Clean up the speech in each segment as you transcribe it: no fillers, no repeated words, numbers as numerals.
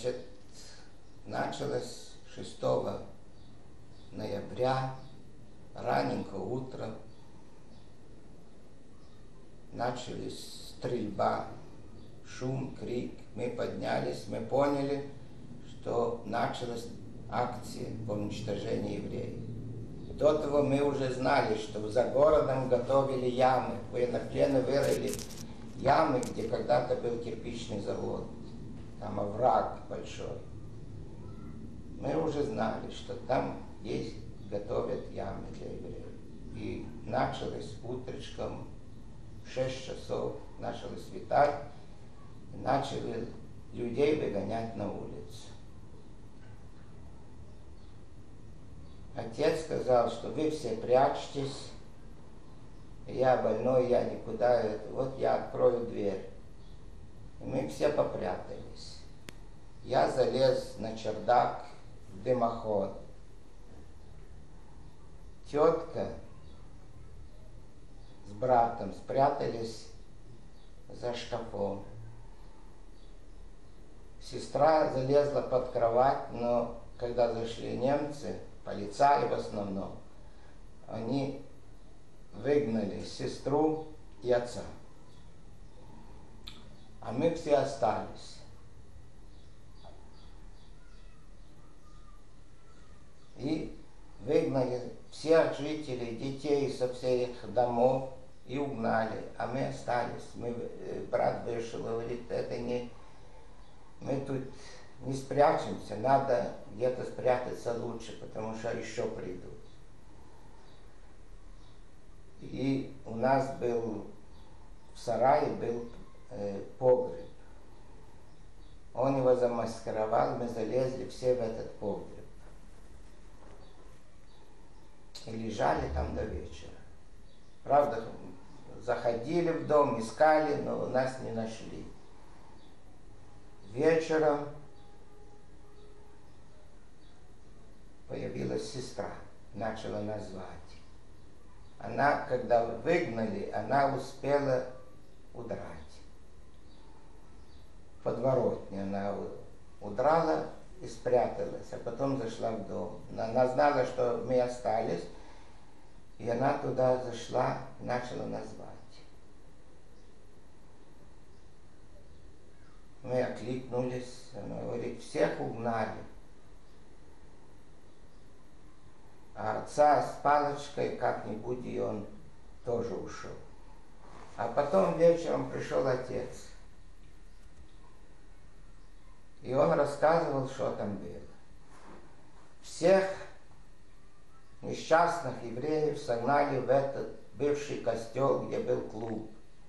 Значит, началось 6 ноября, раненько утром. Начались стрельба, шум, крик. Мы поднялись, мы поняли, что началась акция по уничтожению евреев. До того мы уже знали, что за городом готовили ямы. Военнопленные вырыли ямы, где когда-то был кирпичный завод. Там овраг большой. Мы уже знали, что там есть, готовят ямы для евреев. И началось утречком, в 6 часов начало светать, и начали людей выгонять на улицу. Отец сказал, что вы все прячьтесь, я больной, я никуда, вот я открою дверь. И мы все попрятались. Я залез на чердак, в дымоход. Тетка с братом спрятались за шкафом. Сестра залезла под кровать, но когда зашли немцы, полицаи в основном, они выгнали сестру и отца. А мы все остались. И выгнали всех жителей, детей со всех домов и угнали. А мы остались. Брат вышел, говорит, это не... Мы тут не спрячемся, надо где-то спрятаться лучше, потому что еще придут. И у нас был в сарае был погреб. Он его замаскировал, мы залезли все в этот погреб. И лежали там до вечера. Правда, заходили в дом, искали, но нас не нашли. Вечером появилась сестра, начала нас звать. Она, когда выгнали, она успела удрать. В подворотне она удрала и спряталась, а потом зашла в дом. Она знала, что мы остались, и она туда зашла и начала нас звать. Мы окликнулись, она говорит, всех угнали. А отца с палочкой как-нибудь, и он тоже ушел. А потом вечером пришел отец. И он рассказывал, что там было. Всех несчастных евреев согнали в этот бывший костел, где был клуб,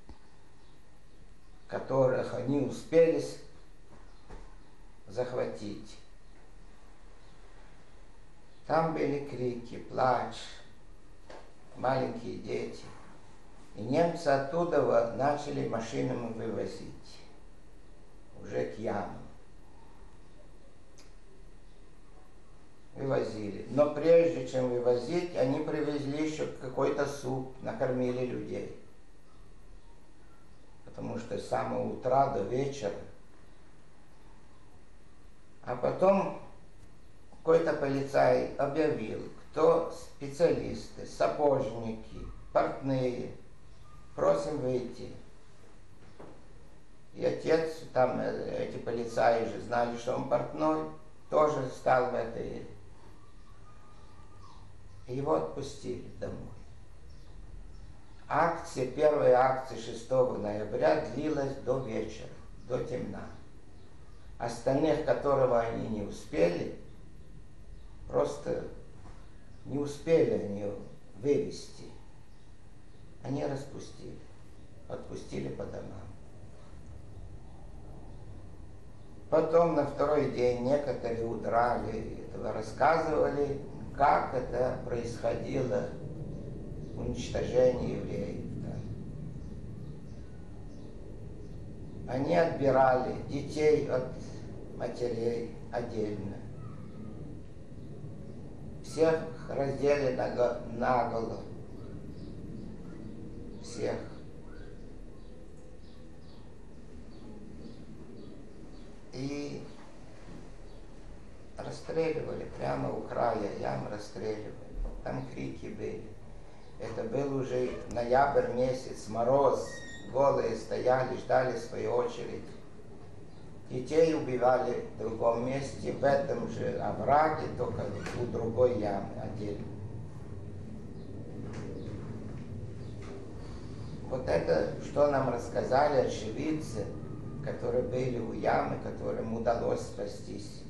которых они успели захватить. Там были крики, плач, маленькие дети. И немцы оттуда начали машинами вывозить, уже к ямам. Вывозили. Но прежде чем вывозить, они привезли еще какой-то суп, накормили людей. Потому что с самого утра до вечера. А потом какой-то полицай объявил, кто специалисты, сапожники, портные, просим выйти. И отец, там эти полицаи же знали, что он портной, тоже стал в этой. И его отпустили домой. Акция, первая акция 6 ноября длилась до вечера, до темна. Остальных, которого они не успели, просто не успели они вывести. Они распустили, отпустили по домам. Потом на второй день некоторые удрали, этого рассказывали, как это происходило, уничтожение евреев. Да. Они отбирали детей от матерей отдельно. Всех раздели наголо. Всех. И расстреливали, прямо у края ям расстреливали. Там крики были. Это был уже ноябрь месяц, мороз, голые стояли, ждали свою очередь. Детей убивали в другом месте, в этом же овраге, только у другой ямы отдельно. Вот это, что нам рассказали очевидцы, которые были у ямы, которым удалось спастись.